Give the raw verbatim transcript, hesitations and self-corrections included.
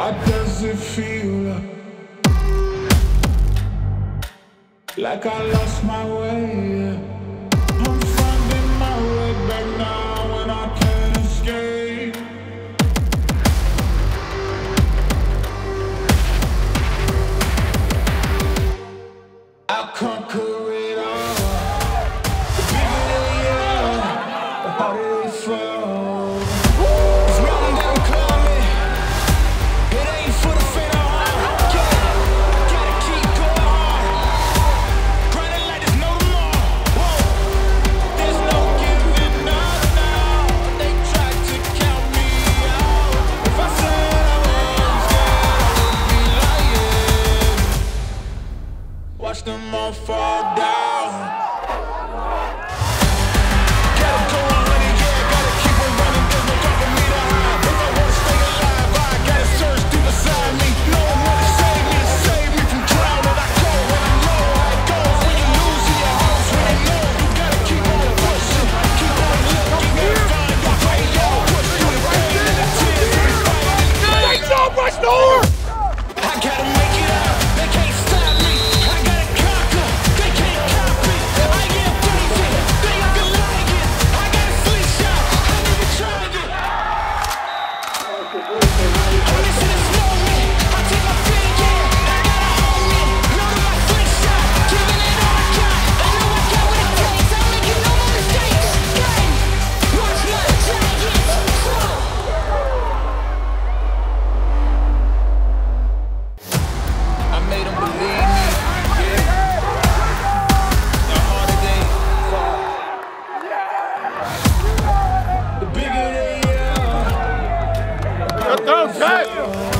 Why does it feel like I lost my way? I'm finding my way back now and I can't escape. I'll conquer it all. The bigger they are, the harder they fall. It's round down climbing. It ain't for the faint of heart. Gotta, gotta keep going hard. Grinding like there's no tomorrow. Whoa, there's no giving up now. They tried to count me out. If I said I was scared, I would be lying. Watch them all fall down. Gotta go on running, yeah, gotta keep on running. There's no time for me to hide. If I wanna stay alive, I gotta search deep inside me. No one wanna save me, to save me from drowning. I go when I'm low, how it goes when you lose in your house. When you know you gotta keep on pushing, keep on looking, gotta find your way. Yo, push through the pain and the tears and the fight. They don't rush the horse. I gotta make it out. They can't stop me. I gotta conquer. They can't copy. I am David. They are Goliath. I got a slingshot. I never tried it. I'm missing this moment. I take my feet, yeah. I gotta own it. Load my slingshot. Giving it all I got. I know I got what it takes. I'm making no more mistakes. Gang. Watch my giants fall. I made them believe me, yeah. The harder they fall, the bigger they are. Get down, Cat!